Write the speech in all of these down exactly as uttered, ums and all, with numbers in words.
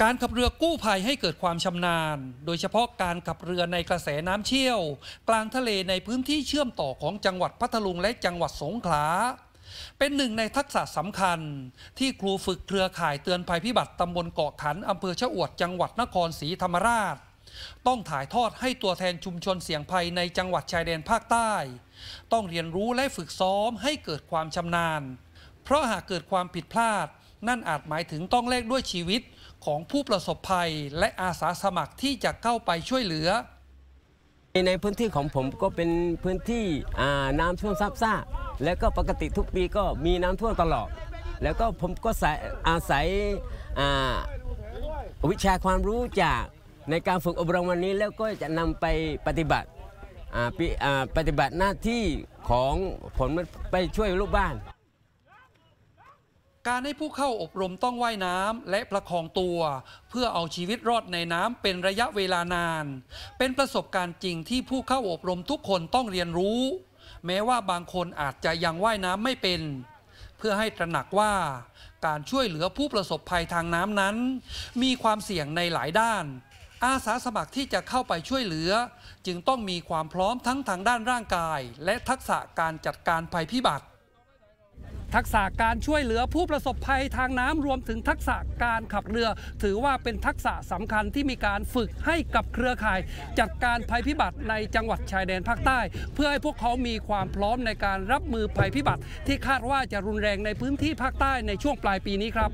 การขับเรือกู้ภัยให้เกิดความชำนาญโดยเฉพาะการขับเรือในกระแสน้ำเชี่ยวกลางทะเลในพื้นที่เชื่อมต่อของจังหวัดพัทลุงและจังหวัดสงขลาเป็นหนึ่งในทักษะสำคัญที่ครูฝึกเครือข่ายเตือนภัยพิบัติตำบลเกาะขันอำเภอชะอวดจังหวัดนครศรีธรรมราชต้องถ่ายทอดให้ตัวแทนชุมชนเสี่ยงภัยในจังหวัดชายแดนภาคใต้ต้องเรียนรู้และฝึกซ้อมให้เกิดความชำนาญเพราะหากเกิดความผิดพลาดนั่นอาจหมายถึงต้องแลกด้วยชีวิตของผู้ประสบภัยและอาสาสมัครที่จะเข้าไปช่วยเหลือในพื้นที่ของผมก็เป็นพื้นที่น้ำท่วมซับซ่าแล้วก็ปกติทุกปีก็มีน้ำท่วมตลอดแล้วก็ผมก็อาศัยวิชาความรู้จากในการฝึกอบรมวันนี้แล้วก็จะนำไปปฏิบัติปฏิบัติหน้าที่ของผมไปช่วยลูกบ้านการให้ผู้เข้าอบรมต้องว่ายน้ำและประคองตัวเพื่อเอาชีวิตรอดในน้ำเป็นระยะเวลานานเป็นประสบการณ์จริงที่ผู้เข้าอบรมทุกคนต้องเรียนรู้แม้ว่าบางคนอาจจะยังว่ายน้ำไม่เป็นเพื่อให้ตระหนักว่าการช่วยเหลือผู้ประสบภัยทางน้ำนั้นมีความเสี่ยงในหลายด้านอาสาสมัครที่จะเข้าไปช่วยเหลือจึงต้องมีความพร้อมทั้งทางด้านร่างกายและทักษะการจัดการภัยพิบัติทักษะการช่วยเหลือผู้ประสบภัยทางน้ำรวมถึงทักษะการขับเรือถือว่าเป็นทักษะสำคัญที่มีการฝึกให้กับเครือข่ายจัดการภัยพิบัติในจังหวัดชายแดนภาคใต้เพื่อให้พวกเขามีความพร้อมในการรับมือภัยพิบัติที่คาดว่าจะรุนแรงในพื้นที่ภาคใต้ในช่วงปลายปีนี้ครับ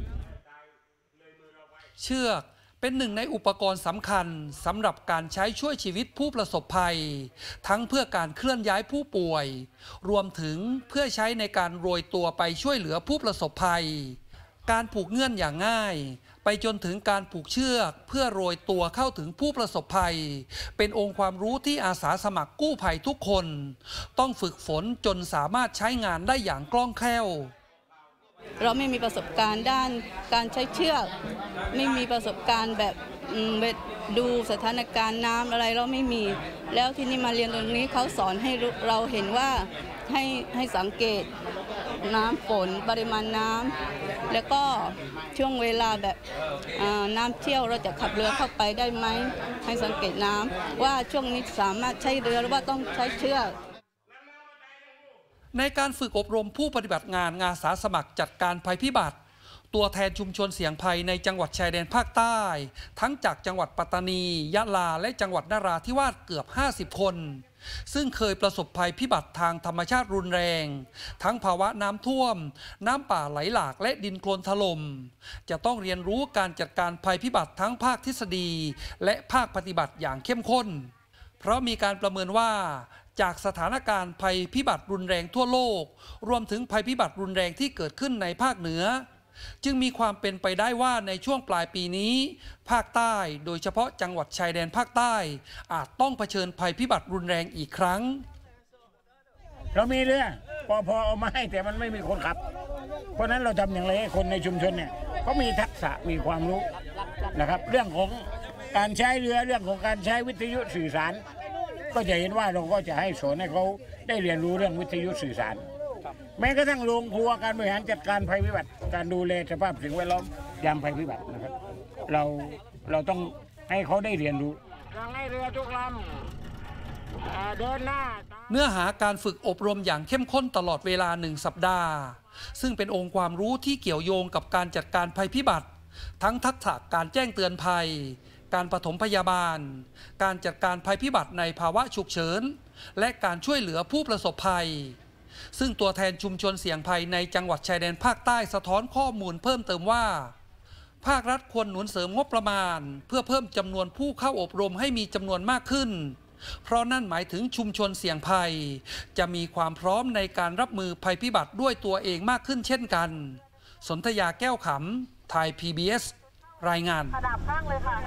เชือกเป็นหนึ่งในอุปกรณ์สำคัญสำหรับการใช้ช่วยชีวิตผู้ประสบภัยทั้งเพื่อการเคลื่อนย้ายผู้ป่วยรวมถึงเพื่อใช้ในการโรยตัวไปช่วยเหลือผู้ประสบภัยการผูกเงื่อนอย่างง่ายไปจนถึงการผูกเชือกเพื่อโรยตัวเข้าถึงผู้ประสบภัยเป็นองค์ความรู้ที่อาสาสมัครกู้ภัยทุกคนต้องฝึกฝนจนสามารถใช้งานได้อย่างคล่องแคล่วเราไม่มีประสบการณ์ด้านการใช้เชือกไม่มีประสบการณ์แบบดูสถานการณ์น้ำอะไรเราไม่มีแล้วที่นี่มาเรียนตรงนี้เขาสอนให้เราเห็นว่าให้ให้สังเกตน้ำฝนปริมาณน้ำแล้วก็ช่วงเวลาแบบน้ำเชี่ยวเราจะขับเรือเข้าไปได้ไหมให้สังเกตน้ำว่าช่วงนี้สามารถใช้เรือหรือว่าต้องใช้เชือกในการฝึกอบรมผู้ปฏิบัติงานอาสาสมัครจัดการภัยพิบัติตัวแทนชุมชนเสี่ยงภัยในจังหวัดชายแดนภาคใต้ทั้งจากจังหวัดปัตตานียะลาและจังหวัดนราธิวาสเกือบห้าสิบคนซึ่งเคยประสบภัยพิบัติทางธรรมชาติรุนแรงทั้งภาวะน้ำท่วมน้ำป่าไหลหลากและดินโคลนถล่มจะต้องเรียนรู้การจัดการภัยพิบัติทั้งภาคทฤษฎีและภาคปฏิบัติอย่างเข้มข้นเพราะมีการประเมินว่าจากสถานการณ์ภัยพิบัติรุนแรงทั่วโลกรวมถึงภัยพิบัติรุนแรงที่เกิดขึ้นในภาคเหนือจึงมีความเป็นไปได้ว่าในช่วงปลายปีนี้ภาคใต้โดยเฉพาะจังหวัดชายแดนภาคใต้อาจต้องเผชิญภัยพิบัติรุนแรงอีกครั้งเรามีเรือพอพอเอามาให้แต่มันไม่มีคนขับเพราะนั้นเราทำอย่างไรให้คนในชุมชนเนี่ยเขามีทักษะมีความรู้นะครับเรื่องของการใช้เรือเรื่องของการใช้วิทยุสื่อสารก็จะเห็นว่าเราก็จะให้สอนให้เขาได้เรียนรู้เรื่องวิทยุสื่อสารแม้กระทั่งโรงครัวการบริหารจัดการภัยพิบัติการดูแลสภาพสิ่งแวดล้อมยามภัยพิบัตินะครับเราเราต้องให้เขาได้เรียนรู้ให้เรือทุกลำเดินหน้าเนื้อหาการฝึกอบรมอย่างเข้มข้นตลอดเวลาหนึ่งสัปดาห์ซึ่งเป็นองค์ความรู้ที่เกี่ยวโยงกับการจัดการภัยพิบัติทั้งทักษะการแจ้งเตือนภัยการปฐมพยาบาลการจัดการภัยพิบัติในภาวะฉุกเฉินและการช่วยเหลือผู้ประสบภัยซึ่งตัวแทนชุมชนเสี่ยงภัยในจังหวัดชายแดนภาคใต้สะท้อนข้อมูลเพิ่มเติมว่าภาครัฐควรหนุนเสริมงบประมาณเพื่อเพิ่มจำนวนผู้เข้าอบรมให้มีจำนวนมากขึ้นเพราะนั่นหมายถึงชุมชนเสี่ยงภัยจะมีความพร้อมในการรับมือภัยพิบัติด้วยตัวเองมากขึ้นเช่นกันสนธยาแก้วขำไทย พี บี เอส รายงาน